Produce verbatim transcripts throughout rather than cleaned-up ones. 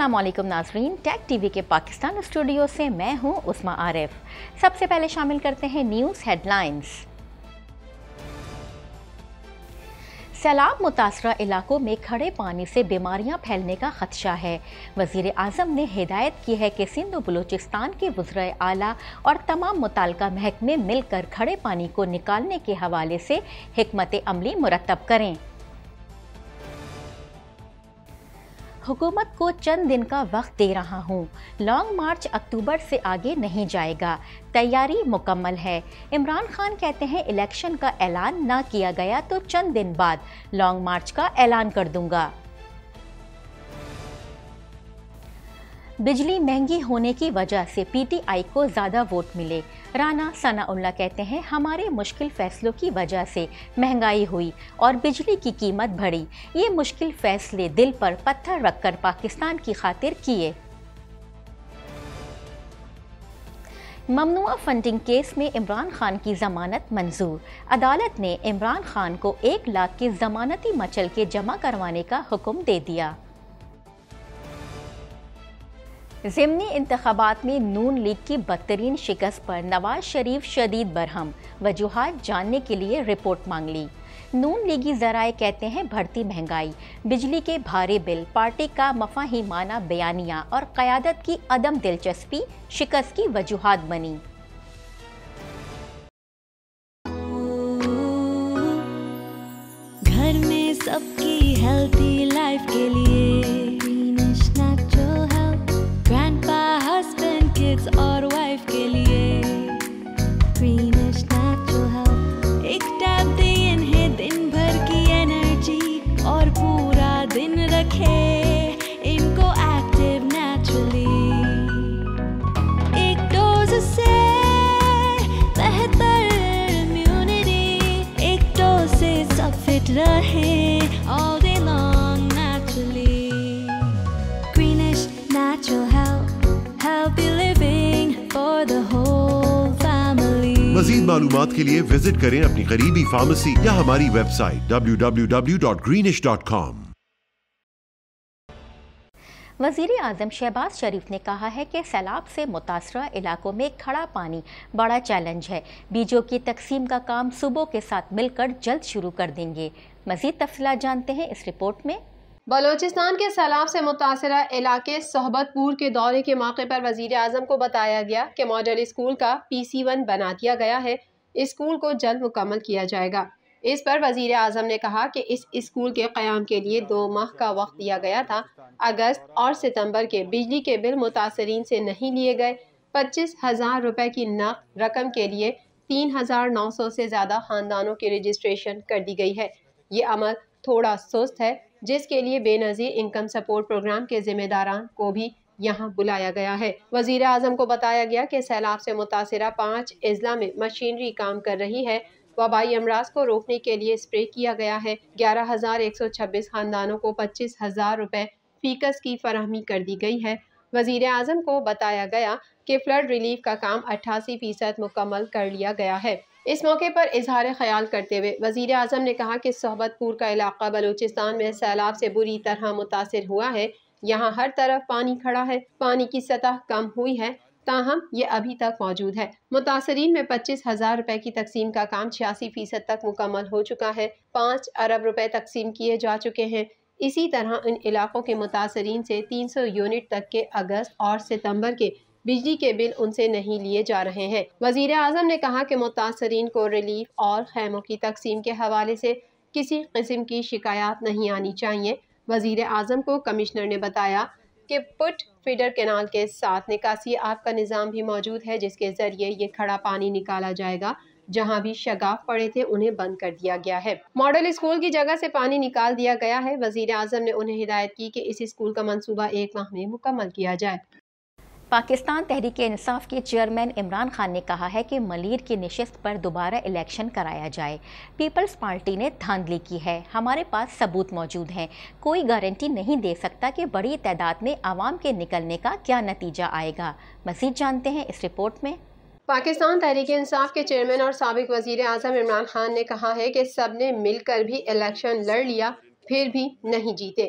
अस्सलामुअलैकुम नाजरीन, take TV के पाकिस्तान स्टूडियो से मैं हूं उस्मा आरिफ। सबसे पहले शामिल करते हैं न्यूज़ हेडलाइंस। सैलाब मुतासरा इलाकों में खड़े पानी से बीमारियां फैलने का खदशा है। वज़ीर आज़म ने हिदायत की है कि सिंध व बलूचिस्तान के वज़राए आला और तमाम मुताल्लिका महकमे मिलकर खड़े पानी को निकालने के हवाले से हिकमत अमली मुरतब करें। हुकूमत को चंद दिन का वक्त दे रहा हूँ, लॉन्ग मार्च अक्टूबर से आगे नहीं जाएगा, तैयारी मुकम्मल है। इमरान खान कहते हैं इलेक्शन का ऐलान ना किया गया तो चंद दिन बाद लॉन्ग मार्च का ऐलान कर दूंगा। बिजली महंगी होने की वजह से पीटीआई को ज़्यादा वोट मिले। राना सनाउल्लाह कहते हैं हमारे मुश्किल फैसलों की वजह से महंगाई हुई और बिजली की कीमत बढ़ी। ये मुश्किल फैसले दिल पर पत्थर रखकर पाकिस्तान की खातिर किए। ममनुआ फंडिंग केस में इमरान खान की जमानत मंजूर। अदालत ने इमरान खान को एक लाख की जमानती मचल के जमा करवाने का हुक्म दे दिया। ज़िमनी इंतखाबात में नून लीग की बदतरीन शिकस्त पर नवाज शरीफ शदीद बरहम, वजूहात जानने के लिए रिपोर्ट मांग ली। नून लीगी ज़राए कहते हैं बढ़ती महंगाई, बिजली के भारी बिल, पार्टी का मफाहिमाना बयानिया और क़यादत की अदम दिलचस्पी शिकस्त की वजूहात बनी। घर में सबकी हेल्थी लाइफ के लिए और वाइफ के लिए ग्रीनिश नेचुरल हेल्थ। एक टैब दे इन्हें दिन भर की एनर्जी और पूरा दिन रखे इनको एक्टिव नेचुरली। एक डोज से बेहतर इम्यूनिटी, एक डोज से सब फिट रहे all day long naturally. Greenish natural health, healthy living for the whole family। मज़ीद मालूमात के लिए विजिट करें अपनी करीबी फार्मेसी या हमारी website W W W dot Greenish dot com. वज़ीर आज़म शहबाज शरीफ ने कहा है कि सैलाब से मुतासरा इलाकों में खड़ा पानी बड़ा चैलेंज है। बीजों की तकसीम का काम सूबों के साथ मिलकर जल्द शुरू कर देंगे। मज़ीद तफसीलात जानते हैं इस रिपोर्ट में। बलोचिस्तान के सैलाब से मुतासरा इलाके सोहबतपुर के दौरे के मौके पर वज़ीर आज़म को बताया गया कि मॉडल स्कूल का पी सी वन बना दिया गया है। इस स्कूल को जल्द मुकम्मल किया जाएगा। इस पर वज़ीर आज़म ने कहा कि इस स्कूल के क़याम के लिए दो माह का वक्त दिया गया था। अगस्त और सितंबर के बिजली के बिल मुतासरीन से नहीं लिए गए। पच्चीस हज़ार रुपये की नक़द रकम के लिए तीन हज़ार नौ सौ से ज़्यादा ख़ानदानों की रजिस्ट्रेशन कर दी गई है। ये अमल थोड़ा सुस्त है, जिसके लिए बेनज़ीर इनकम सपोर्ट प्रोग्राम के जिम्मेदारान को भी यहाँ बुलाया गया है। वज़ीर आज़म को बताया गया कि सैलाब से मुतासरा पाँच अजला में मशीनरी काम कर रही है। वबाई अमराज को रोकने के लिए स्प्रे किया गया है। ग्यारह हज़ार एक सौ छब्बीस खानदानों को पच्चीस हज़ार रुपये फ़ीकस की फराहमी कर दी गई है। वज़ीर आज़म को बताया गया कि फ्लड रिलीफ का काम अट्ठासी फीसद मुकम्मल कर लिया गया है। इस मौके पर इजहार ख्याल करते हुए वज़ीर आज़म ने कहा कि सोहबतपुर का इलाका बलूचिस्तान में सैलाब से बुरी तरह मुतासिर हुआ है। यहाँ हर तरफ पानी खड़ा है, पानी की सतह कम हुई है, ताहम ये अभी तक मौजूद है। मुतासरीन में पच्चीस हज़ार रुपये की तकसीम का काम छियासी फीसद तक मुकम्मल हो चुका है। पाँच अरब रुपये तकसीम किए जा चुके हैं। इसी तरह इन इलाकों के मुतासरीन से तीन सौ यूनिट तक के अगस्त और सितंबर के बिजली के बिल उनसे नहीं लिए जा रहे हैं। वज़ीर आज़म ने कहा कि मुतासरीन को रिलीफ और खैमों की तकसीम के हवाले से किसी किस्म की शिकायत नहीं आनी चाहिए। वज़ीर आज़म को कमिश्नर ने बताया कि पुट फीडर कैनाल के साथ निकासी आब का निज़ाम भी मौजूद है, जिसके ज़रिए ये खड़ा पानी निकाला जाएगा। जहां भी शगाफ पड़े थे उन्हें बंद कर दिया गया है। मॉडल स्कूल की जगह से पानी निकाल दिया गया है। वज़ीर आज़म ने उन्हें हिदायत की कि इस स्कूल का मंसूबा एक माह में मुकम्मल किया जाए। पाकिस्तान तहरीक इंसाफ के चेयरमैन इमरान खान ने कहा है कि मलीर की नशिस्त पर दोबारा इलेक्शन कराया जाए। पीपल्स पार्टी ने धांधली की है, हमारे पास सबूत मौजूद हैं, कोई गारंटी नहीं दे सकता कि बड़ी तादाद में आवाम के निकलने का क्या नतीजा आएगा। मज़ीद जानते हैं इस रिपोर्ट में। पाकिस्तान तहरीक इंसाफ के चेयरमैन और साबिक वज़ीर आज़म इमरान खान ने कहा है कि सब ने मिलकर भी इलेक्शन लड़ लिया, फिर भी नहीं जीते।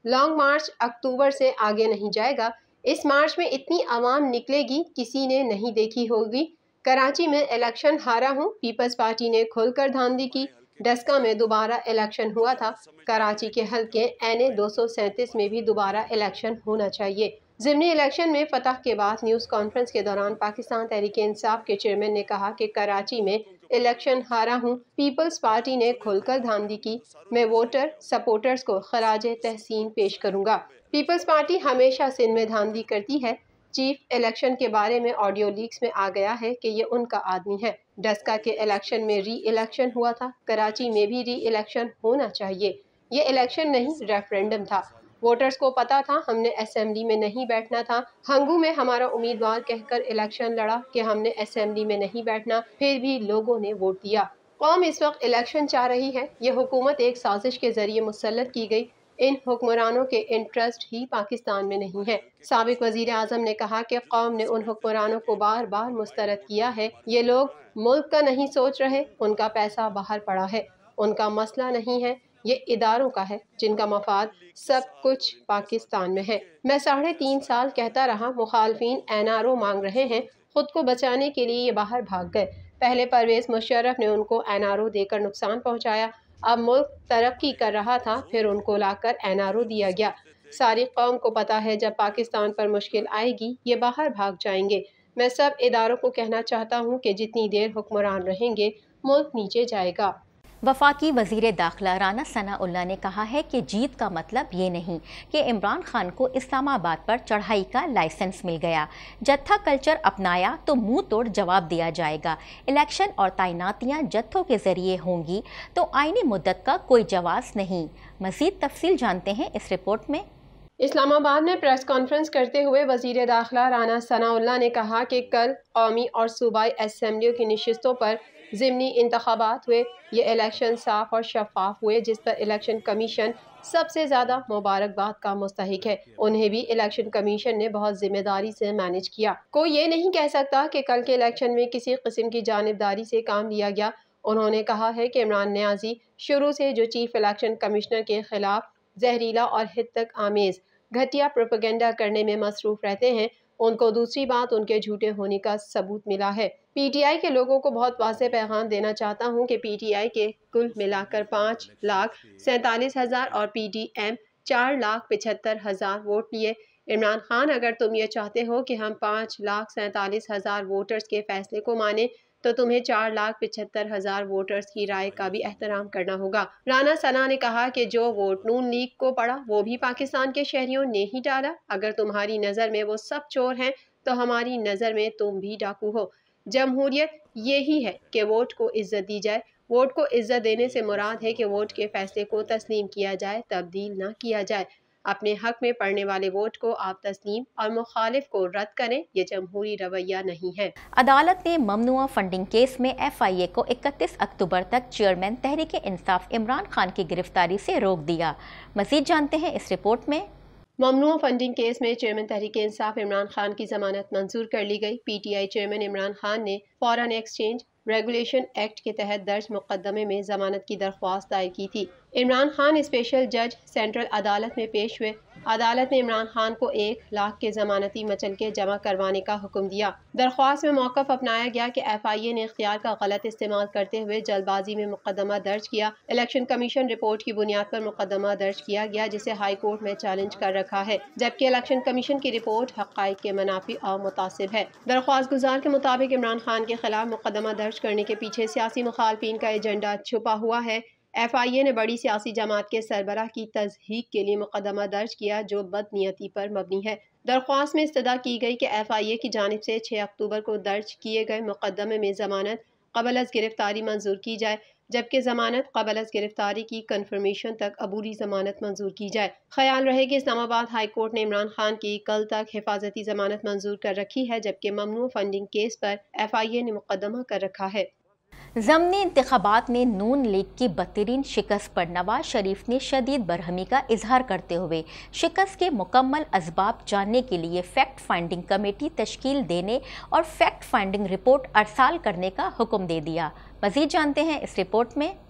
लॉन्ग मार्च अक्टूबर से आगे नहीं जाएगा। इस मार्च में इतनी आवाम निकलेगी किसी ने नहीं देखी होगी। कराची में इलेक्शन हारा हूँ, पीपल्स पार्टी ने खुलकर धांधली की। डस्का में दोबारा इलेक्शन हुआ था। कराची के हल्के एन ए दो सौ सैंतीस में भी दोबारा इलेक्शन होना चाहिए। ज़िमनी इलेक्शन में फतह के बाद न्यूज़ कॉन्फ्रेंस के दौरान पाकिस्तान तहरीक इंसाफ के चेयरमैन ने कहा कि कराची में इलेक्शन हारा हूँ, पीपल्स पार्टी ने खुलकर धांधली की। मैं वोटर सपोर्टर्स को खराज तहसीन पेश करूँगा। पीपल्स पार्टी हमेशा सिंध में धांधली करती है। चीफ इलेक्शन के बारे में ऑडियो लीक्स में आ गया है कि ये उनका आदमी है। डस्का के इलेक्शन में री इलेक्शन हुआ था, कराची में भी री इलेक्शन होना चाहिए। ये इलेक्शन नहीं, रेफरेंडम था। वोटर्स को पता था हमने असेंबली में नहीं बैठना था। हंगू में हमारा उम्मीदवार कहकर इलेक्शन लड़ा कि हमने असेंबली में नहीं बैठना, फिर भी लोगों ने वोट दिया। कौम इस वक्त इलेक्शन चाह रही है। ये हुकूमत एक साजिश के जरिए मुसल्लत की गई। इन हुक्मरानों के इंटरेस्ट ही पाकिस्तान में नहीं है। साबिक वजीर आजम ने कहा कि कौम ने उन हुक्मरानों को बार बार मुस्तरद किया है। ये लोग मुल्क का नहीं सोच रहे, उनका पैसा बाहर पड़ा है। उनका मसला नहीं है, ये इदारों का है जिनका मफाद सब कुछ पाकिस्तान में है। मैं साढ़े तीन साल कहता रहा मुखालफिन एन आर ओ मांग रहे हैं, खुद को बचाने के लिए ये बाहर भाग गए। पहले परवेज मुशर्रफ ने उनको एन आर ओ देकर नुकसान पहुंचाया। अब मुल्क तरक्की कर रहा था, फिर उनको लाकर एन आर ओ दिया गया। सारी कौम को पता है जब पाकिस्तान पर मुश्किल आएगी ये बाहर भाग जाएंगे। मैं सब इदारों को कहना चाहता हूँ कि जितनी देर हुक्मरान रहेंगे मुल्क नीचे जाएगा। वफाकी वज़ीर दाखिला राना सनाउल्लाह ने कहा है कि जीत का मतलब ये नहीं कि इमरान खान को इस्लामाबाद पर चढ़ाई का लाइसेंस मिल गया। जत्था कल्चर अपनाया तो मुंह तोड़ जवाब दिया जाएगा। इलेक्शन और तैनातियां जत्थों के ज़रिए होंगी तो आईनी मुद्दत का कोई जवाब नहीं। मज़ीद तफसील जानते हैं इस रिपोर्ट में। इस्लामाबाद में प्रेस कॉन्फ्रेंस करते हुए वज़ीर दाखिला राना सनाउल्लाह ने कहा कि कल कौमी और सूबाई असम्बलियों की नशिस्तों पर ज़िमनी इंतखाबात हुए। ये इलेक्शन साफ और शफाफ हुए, जिस पर इलेक्शन कमीशन सबसे ज़्यादा मुबारकबाद का मुस्तहिक है। उन्हें भी इलेक्शन कमीशन ने बहुत जिम्मेदारी से मैनेज किया। कोई ये नहीं कह सकता कि कल के इलेक्शन में किसी किस्म की जानिबदारी से काम लिया गया। उन्होंने कहा है कि इमरान नियाज़ी शुरू से जो चीफ इलेक्शन कमिश्नर के खिलाफ जहरीला और हितक आमेज घटिया प्रोपेगेंडा करने में मसरूफ रहते हैं, उनको दूसरी बात उनके झूठे होने का सबूत मिला है। पीटीआई के लोगों को बहुत वाज़ेह पैगाम देना चाहता हूं कि पीटीआई के कुल मिलाकर पाँच लाख सैंतालीस हज़ार और पीडीएम चार लाख पिछहत्तर हज़ार वोट लिए। इमरान खान, अगर तुम ये चाहते हो कि हम पाँच लाख सैंतालीस हज़ार वोटर्स के फैसले को माने तो तुम्हें चार लाख पिछहत्तर हज़ार वोटर्स की राय का भी एहतराम करना होगा। राना सना ने कहा कि जो वोट नून लीग को पड़ा वो भी पाकिस्तान के शहरियों ने ही डाला। अगर तुम्हारी नज़र में वो सब चोर हैं तो हमारी नज़र में तुम भी डाकू हो। जमहूरियत यही है कि वोट को इज्जत दी जाए। वोट को इज्जत देने से मुराद है कि वोट के फैसले को तस्लीम किया जाए, तब्दील ना किया जाए। अपने हक में पड़ने वाले वोट को आप तस्लीम और मुखालिफ को रद्द करें, ये जमहूरी रवैया नहीं है। अदालत ने ममनुआ फंडिंग केस में एफ आई ए को इकतीस अक्टूबर तक चेयरमैन तहरीक इंसाफ इमरान खान की गिरफ्तारी से रोक दिया। मजीद जानते हैं इस रिपोर्ट में। ममनुआ फंडिंग केस में चेयरमैन तहरीक इंसाफ इमरान खान की जमानत मंजूर कर ली गई। पीटीआई चेयरमैन इमरान खान ने फॉरेन एक्सचेंज रेगुलेशन एक्ट के तहत दर्ज मुकदमे में जमानत की दरख्वास्त दायर की थी। इमरान खान स्पेशल जज सेंट्रल अदालत में पेश हुए। अदालत ने इमरान खान को एक लाख के जमानती मचलके जमा करवाने का हुक्म दिया। दरख्वास्त में मौक़िफ़ अपनाया गया कि एफ आई ए ने इख्तियार का गलत इस्तेमाल करते हुए जल्दबाजी में मुकदमा दर्ज किया। इलेक्शन कमीशन रिपोर्ट की बुनियाद पर मुकदमा दर्ज किया गया, जिसे हाई कोर्ट में चैलेंज कर रखा है, जबकि इलेक्शन कमीशन की रिपोर्ट हक़ाइक़ के मनाफी और मुतासिब है। दरख्वास्त गुजार के मुताबिक इमरान खान के खिलाफ मुकदमा दर्ज करने के पीछे सियासी मुखालफिन का एजेंडा छुपा हुआ है। एफ आई ए ने बड़ी सियासी जमात के सरबराह की तज़हीक के लिए मुकदमा दर्ज किया जो बदनीयती पर मबनी है। दरख्वास्त में इस्तदा की गई कि एफ आई ए की जानिब से छः अक्टूबर को दर्ज किए गए मुकदमे में ज़मानत क़बल अज़ गिरफ्तारी मंजूर की जाए, जबकि ज़मानत क़बल अज़ गिरफ्तारी की कन्फर्मेशन तक अबूरी ज़मानत मंजूर की जाए। ख्याल रहे कि इस्लामाबाद हाई कोर्ट ने इमरान खान की कल तक हिफाजती ज़मानत मंजूर कर रखी है, जबकि ममनू फंडिंग केस पर एफ आई ए ने मुकदमा कर रखा है। ज़मनी इंतखाबात में नून लीग की बदतरीन शिकस्त पर नवाज शरीफ ने शदीद बरहमी का इजहार करते हुए शिकस्त के मुकम्मल असबाब जानने के लिए फैक्ट फाइंडिंग कमेटी तश्कील देने और फैक्ट फाइंडिंग रिपोर्ट अरसाल करने का हुक्म दे दिया। मज़ीद जानते हैं इस रिपोर्ट में।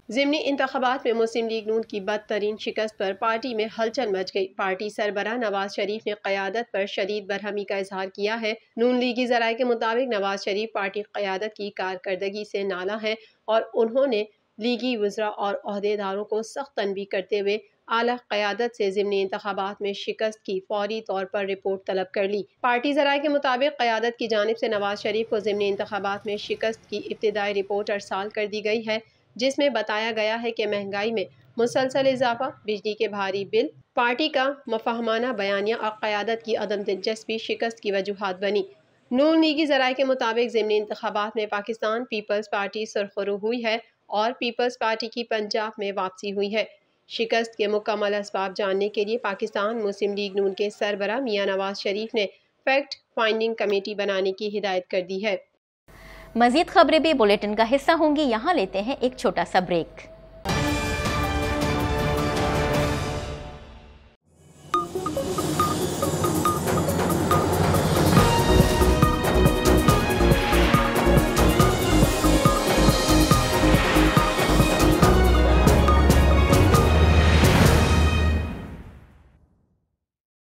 ज़िमनी इंतखाबात में मुस्लिम लीग नून की बदतरीन शिकस्त पर पार्टी में हलचल मच गई। पार्टी सरबराह नवाज शरीफ ने क़यादत पर शदीद बरहमी का इजहार किया है। नून लीगी ज़राए के मुताबिक नवाज शरीफ पार्टी क़यादत की कारकर्दगी से नाला है और उन्होंने लीगी वज़रा और अहदेदारों को सख्त तनबीह करते हुए आला क़यादत से ज़िमनी इंतखाबात में शिकस्त की फौरी तौर पर रिपोर्ट तलब कर ली। पार्टी ज़राए के मुताबिक क़यादत की जानिब से नवाज शरीफ को ज़िमनी इंतखाबात में शिकस्त की इब्तिदाई रिपोर्ट अरसाल कर दी गई है, जिसमें बताया गया है कि महंगाई में मुसलसल इजाफा, बिजली के भारी बिल, पार्टी का मफहमाना बयानिया और क़यादत की अदम दिलचस्पी शिकस्त की वजूहात बनी। नून लीगी ज़राए के मुताबिक ज़िमनी इंतखाबात में पाकिस्तान पीपल्स पार्टी सुरखरू हुई है और पीपल्स पार्टी की पंजाब में वापसी हुई है। शिकस्त के मुकम्मल असबाब जानने के लिए पाकिस्तान मुस्लिम लीग नून के सरबराह मियां नवाज शरीफ ने फैक्ट फाइंडिंग कमेटी बनाने की हिदायत कर दी है। मज़ीद खबरें भी बुलेटिन का हिस्सा होंगी। यहाँ लेते हैं एक छोटा सा ब्रेक।